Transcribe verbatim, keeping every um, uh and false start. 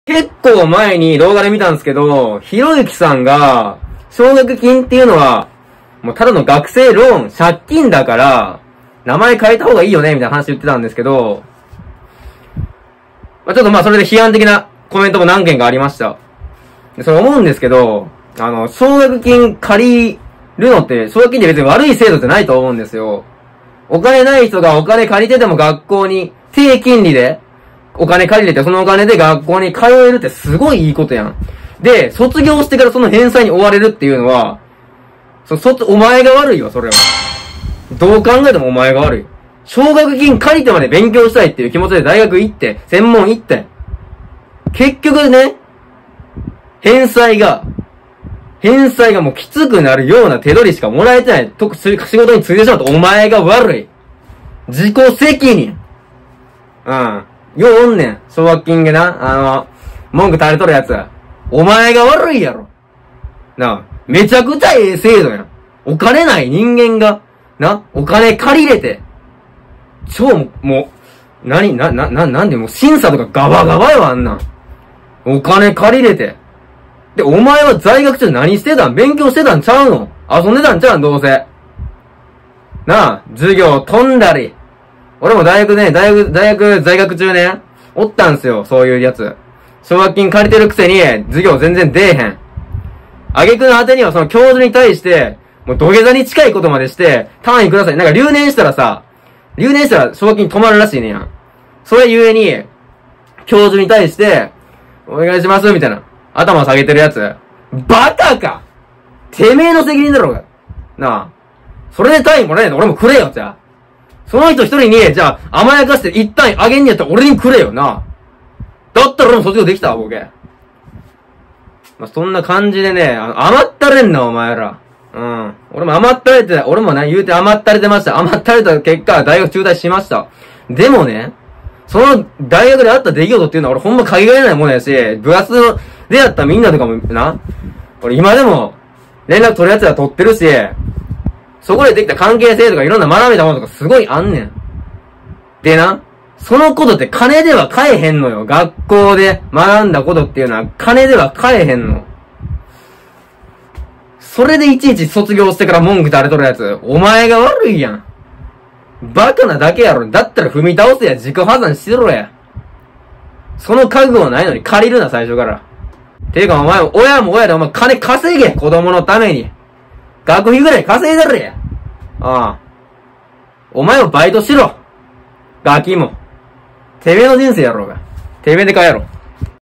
結構前に動画で見たんですけど、ひろゆきさんが、奨学金っていうのは、もうただの学生ローン、借金だから、名前変えた方がいいよね、みたいな話言ってたんですけど、まあ、ちょっとまあそれで批判的なコメントも何件かありました。でそれ思うんですけど、あの、奨学金借りるのって、奨学金って別に悪い制度じゃないと思うんですよ。お金ない人がお金借りてても学校に、低金利で、お金借りれて、そのお金で学校に通えるってすごいいいことやん。で、卒業してからその返済に追われるっていうのは、そ、卒、お前が悪いわ、それは。どう考えてもお前が悪い。奨学金借りてまで勉強したいっていう気持ちで大学行って、専門行って。結局ね、返済が、返済がもうきつくなるような手取りしかもらえてない。と、仕事についてしまったお前が悪い。自己責任。うん。ようおんねん。奨学金でな、あの、文句垂れとるやつ。お前が悪いやろ。なあ、めちゃくちゃええ制度やん。お金ない人間が、な、お金借りれて、超、もう、なに、な、な、な、なんでもう審査とかガバガバよ、あんなん。お金借りれて。で、お前は在学中何してたん？勉強してたんちゃうの？遊んでたんちゃうん？どうせ。なあ、授業飛んだり。俺も大学ね、大学、大学在学中ね、おったんすよ、そういうやつ。奨学金借りてるくせに、授業全然出えへん。挙句の果てにはその教授に対して、もう土下座に近いことまでして、単位ください。なんか留年したらさ、留年したら奨学金止まるらしいねやん。それゆえに、教授に対して、お願いします、みたいな。頭下げてるやつ。バカか！てめえの責任だろうが。なあ。それで単位もらえないと俺もくれよ、じゃあ。その人一人に、じゃあ、甘やかして一単位あげんねやったら俺にくれよな。だったら俺も卒業できたわ、ボケ。まあ、そんな感じでね、あの、甘ったれんな、お前ら。うん。俺も甘ったれて、俺もね、言うて甘ったれてました。甘ったれた結果、大学中退しました。でもね、その大学であった出来事っていうのは俺ほんま限られないものやし、部活でやったみんなとかもな、俺今でも連絡取るやつは取ってるし、そこでできた関係性とかいろんな学べたものとかすごいあんねん。でな、そのことって金では買えへんのよ。学校で学んだことっていうのは金では買えへんの。それでいちいち卒業してから文句垂れとるやつ、お前が悪いやん。バカなだけやろ。だったら踏み倒せや、自己破産しろや。その覚悟はないのに借りるな、最初から。ていうかお前、親も親でお前金稼げ、子供のために。学費ぐらい稼いだれや。ああ。お前もバイトしろ。ガキも。てめえの人生やろうが。てめえで帰ろう。